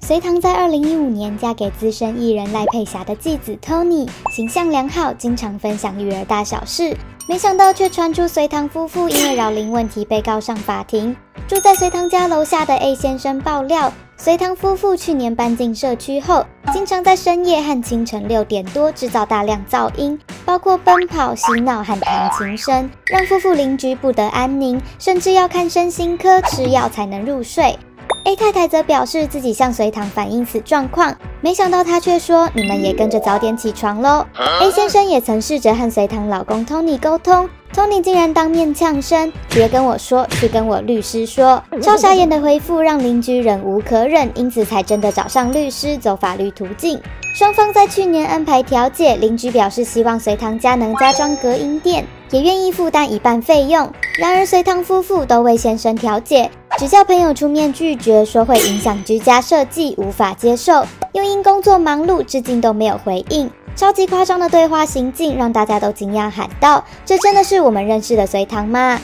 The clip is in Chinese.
隋棠在2015年嫁给资深艺人赖佩霞的继子 Tony， 形象良好，经常分享育儿大小事。没想到却传出隋棠夫妇因为扰龄问题被告上法庭。住在隋棠家楼下的 A 先生爆料，隋棠夫妇去年搬进社区后，经常在深夜和清晨6点多制造大量噪音，包括奔跑、嬉闹和弹琴声，让夫妇邻居不得安宁，甚至要看身心科吃药才能入睡。A 太太则表示自己向隋棠反映此状况，没想到她却说：“你们也跟着早点起床咯。”A 先生也曾试着和隋棠老公 Tony 沟通，Tony 竟然当面呛声：“别跟我说，去跟我律师说。”超傻眼的回复让邻居忍无可忍，因此才真的找上律师走法律途径。双方在去年安排调解，邻居表示希望隋棠家能加装隔音垫，也愿意负担一半费用。然而隋棠夫妇都为先生调解，只叫朋友出面拒绝，说会影响居家设计，无法接受。又因工作忙碌，至今都没有回应。超级夸张的对话行径，让大家都惊讶喊道：“这真的是我们认识的隋棠吗？”